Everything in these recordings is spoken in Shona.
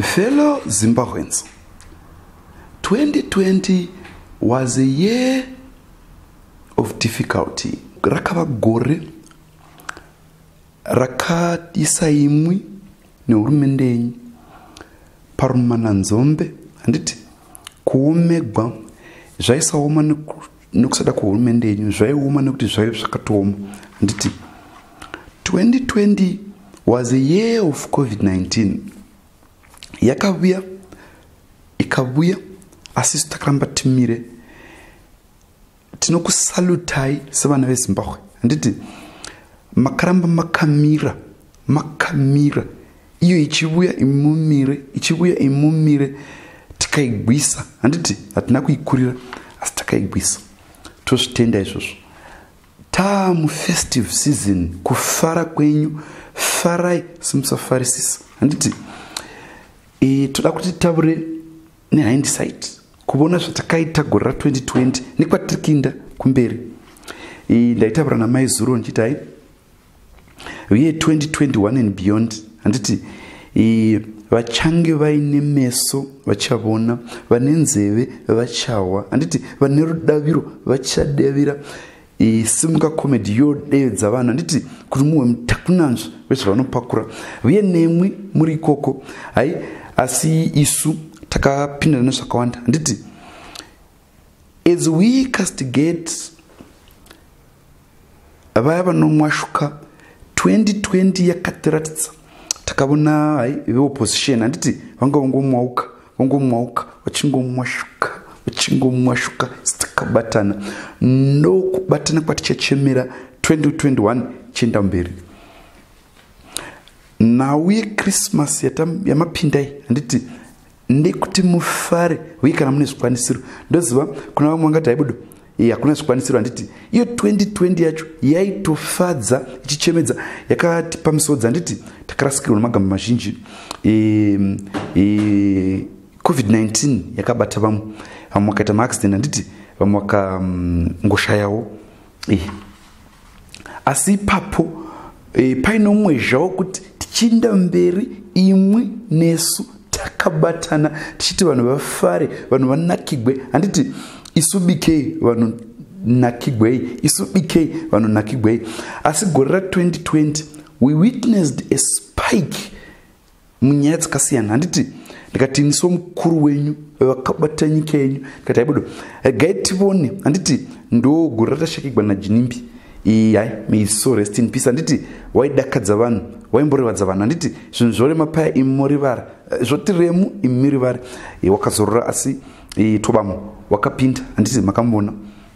Fellow Zimbabweans, 2020 was a year of difficulty. Rakava gore, rakatisa imwi nehurumende yenyu parumana nzombe handiti kuomegwa zvaisaoma nekusada kwehurumende yenyu, zvaioma nekuti zvaiva zvakatooma handiti. 2020 was a year of COVID-19. Yakavuya ikavuya, asi takaramba timire. Tinokusalutai sevana veZimbabwe handiti makaramba makamira iyo ichivuya imumire, ichivuya imumire, tikaigwisa handiti hatina kuikurira asi takaigwisa. Tozvitenda izvozvo. Festive season, kufara kwenyu, farai simusafarisisa handiti. Toda kuti taure nehindsight kuona zvatakaita gore ra2020 nekwatirikinda kumberi. Ndaitaura namai zuro ndichiti hai uye 2021 and beyond handiti vachange vaine meso vachavona, vane nzeve vachawa handiti, vane rudaviro vachadavira. Simuka comedy yodevedza vanhu handiti kuti muwe mutakunanzva wezvavanopakura uye nemwi muri ikoko hai. Asi isu takapindana nezvakawanda handiti. As we castigate vaya vanomwashuka, 2020 yakatiratidza. Takavona hai veopposition handiti vanga vangomwauka vachingomwashuka sitakabatana. Nokubatana kwatichachemera 2021 chienda mberi. Nauye Christmas yamapindai handiti ndekuti mufare uye kana mune zvikwanisiro. Ndoziva kuna vamwe vangati haibudo hakuna zvikwanisiro handiti. Iyo 2020 yacho yaitofadza ichichemedza, yakatipa misodzi handiti. Takarasikirwa nemagamba mazhinji. COVID-19 yakabata vamwe vakaita maaccident handiti, vamwe vakangoshayawo. Asi ipapo paine umwezhawo kuti tichinda mberi imwe nesu takabatana tichiti vanhu vafare, vanhu vanakigwe handiti. Isu bikei vanhu nakigwei, isu bikei vanhu nakigwei. Asi gore ra2020 we witnessed a spike munyaya dzakasiyana handiti. Ndikati niso mukuru wenyu vakabata nyika yenyu, ndikati haibudo gai tivone handiti. Ndo gore ratashakigwa najinimbi. Hai, may so rest in peace handiti. Waidakadza vanhu, waimborevadza vanhu handiti. Zvinhu zvorema paya imorivara, zvoti remu imirivara. Wakazorora asi tobamo wakapinda handiti, makambona.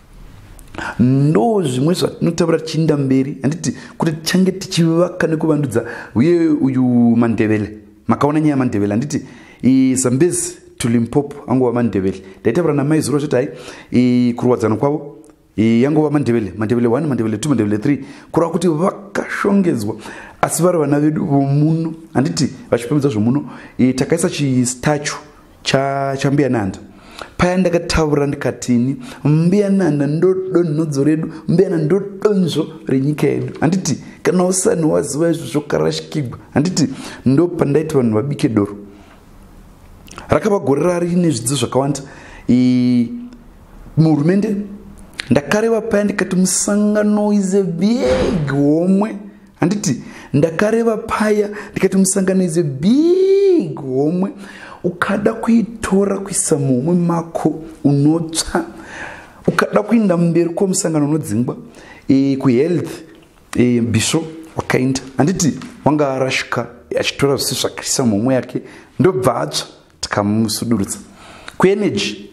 Ndo zvimwe zvatinotaura tichienda mberi handiti kuti tichange tichivaka nekuvandudza. Uye uyu Mandebele, makaona nyaya Mandebele handiti. Zambezi to Limpopo angova Mandebele. Ndaitaura namai zuro zvoti hai kurwadzana kwavo yangova Mandebele 1, Mandebele 2, Mandebele 3, kureva kuti vakashongedzwa. Asi vari vana vedu vomuno handiti vachipemedza zvomuno. Takaisa chistachu chambiya nanda. Paya ndakataura ndikatini mbiya nanda ndodonhodzo redu, mbiya nanda ndodonzvo renyika yedu handiti. Kana usani waziva izvozvo karashikigwa handiti. Ndo pandaiti vanhu vabike doro. Rakava gore rine zvidzidzo zvakawanda. Muhurumende ndakareva paya ndikati musangano is a big homwe handiti. Ndakareva paya ndikati musangano is a big homwe. Ukada kuitora kuisa muhomwe mako unotsva, ukada kuinda mberi kwomusangano unodzingwa kuhealth bishop wakaenda handiti. Wanga arashuka achitora zvisi zvakaisa muhomwe yake ndobva atsva tikamusudurudza. Kuenergy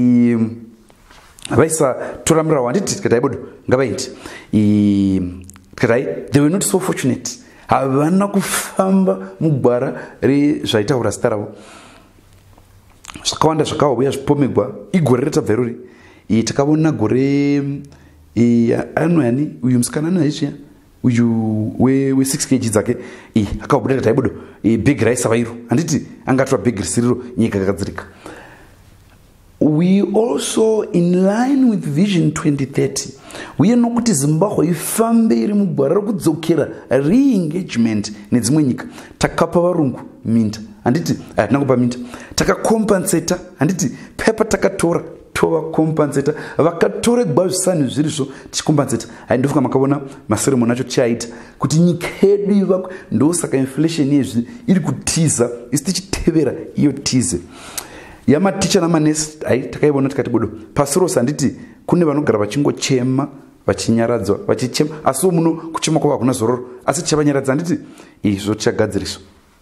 vaisa tora murawo handiti. Tikati haibodo ngavaindi. Tikati hai they were not so fortunate, havana kufamba mugwara rezvaitaura zita ravo. Zvakawanda zvakauya zvipomegwa igore retabva rori. Takavona gore anoyani uyu musikana anoyaizviya uyu we6 kg dzake akabuda kuti haibodo bhegi raisa vairo handiti. Angatora bhegi risiriro nyika yakadzirika. we also in line with vision 2030 uye nokuti zimbabwe ifambe iri mugwara rekudzokera re-engagement nedzimwe nyika takapa varungu minda handiti hatina kupa minda takakompensata handiti pepa takatora tovakompensata vakatora gwazvisanu zvirizvo tichikompensata haindofuka makaona maseremoni acho tichaita kuti nyika yedu ivakwe ndosaka inflation yezvi iri kutiza isi tichitevera iyo tize yamaticha namanesi takaivona tikati bodo pasi rose handiti kune vanogara vachingochema vachinyaradzwa vachichema asiwo muno kuchema kwavo hakuna zororo asi tichavanyaradzwa handiti izvo tichagadziriswa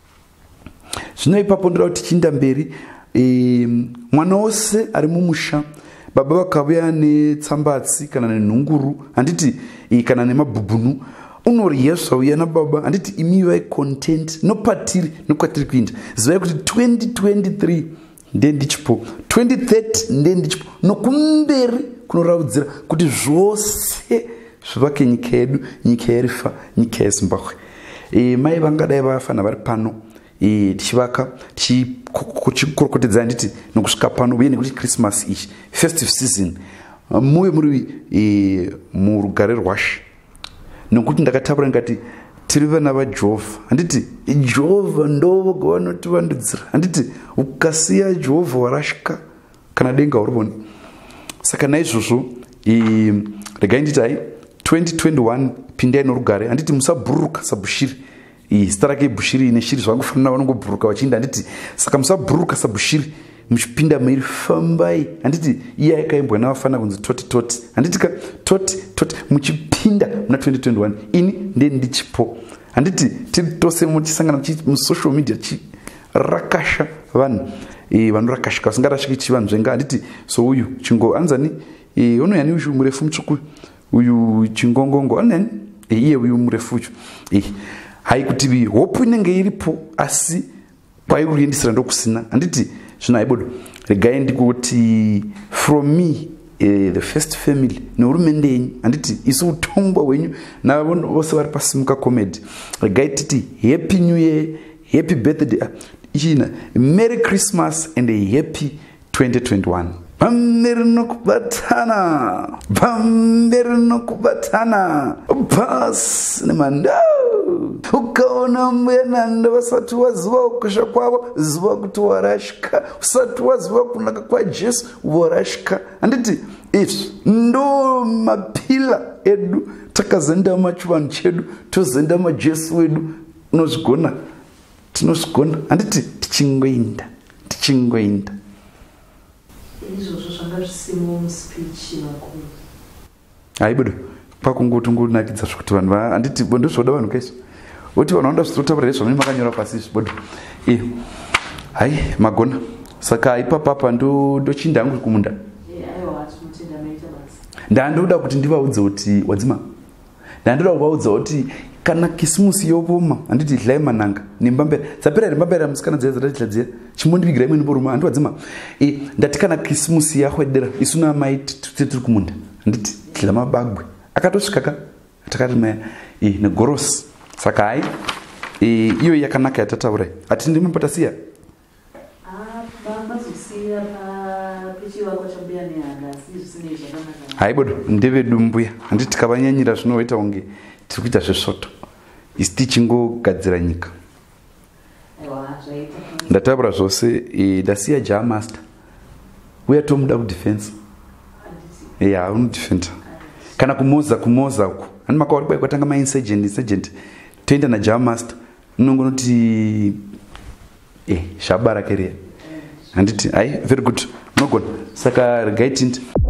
zvino ipapo ndoda kuti tichiinda mberi mwana wose ari mumusha baba vakauya netsambatsi kana nenhunguru handiti kana nemabhubhunu unorya zvauya nababa handiti imi vai content nopatiri nokwatiri kuinda zivai kuti 2023 ndendichipo 2030 ndendichipo nokumberi kunoraudzira kuti zvose zvivake nyika yedu nyika yerifa nyika yezimbabwe mai vangadai vafana vari pano tichivaka tichikorokotedza nditi nokusvika pano uye nekuti christmas ichi festive season muve muri murugare rwashi nokuti ndakataura ndikati tiri vana vajehovha handiti jehovha ndovoga vanotivandudzira handiti ukasiya jehovha warashika kana denga urivoni saka naizvozvo regai nditi hai 2021 pindai norugare handiti musabhururuka sabushiri zita rake bushiri ine shiri zvakufanira vanongobhururuka vachiinda handiti saka musabhururuka sabushiri muchipinda mairi fambai handiti iye akaimbwa navafana kunzi toti handiti ka toti muchipinda muna 2021 ini ndendichipo handiti tiri tose muchisangana musocial media chirakasha vanhu vanorakashika vasingarashiki chivanhu zvenga handiti so uyu chingo anzani unoyani uyu murefu mutsvuku uyu chingongongo anani iye uyu murefu uyu hai kuti hope inenge iripo asi paikuendesera ndokusina handiti zvino haibodo regai ndikuti from me the first family nehurumende yenyu handiti isu utongwa hwenyu navose vari pasimuka comedy regai titi happy new year happy birthday ichina merry christmas and a happy 2021 pamberi nokubatana basi nemandau ukaona mbenanda vasati waziva kukosha kwavo ziva kuti warashika usati waziva kunaka kwajesu warashika handiti izvi ndo mapila edu takazenda machivanhu chedu tozenda majesu wedu unozvigona tinozvigona handiti tichingoinda izvozvo zvanga zvisimo muspeech Vakuru haibudo pakungotungunakidza zvokuti vanhu handiti ndozvoda vanhu kaizvo oti vanhu vanoda zvitotaurira zvamunenge makanyora pasi zvibodo hai magona saka ipapapa ndochinda hangu kumunda ndandoda kuti ndivaudze kuti wadzima ndandoda kuvaudza kuti kana kisimusi yopoma handiti idlai mananga nembambera dzapera here mbambera musikana dziya dzatatiladziya chimondivigira imwe nimboruma handi wadzima ndati kana kisimusi yakwedera isu namai tiri kumunda handiti dlila mabagwe akatosvika takati negorosi saka hai iyo yakanaka yatataurai hati ndimapatasiya haibodo ndevedu mbuya handiti tikavanyanyira zvinoita kunge tiri kuita zvesvoto isi tichingogadzira nyika ndataura zvose ndasiya jaha master uya tomuda kudefense unodefenda kana kumoza uku handi makauri kwai kwatanga mainsurgent toenda najaha master unongonoti zvabara kerea handiti hai very good unogona saka regai tindi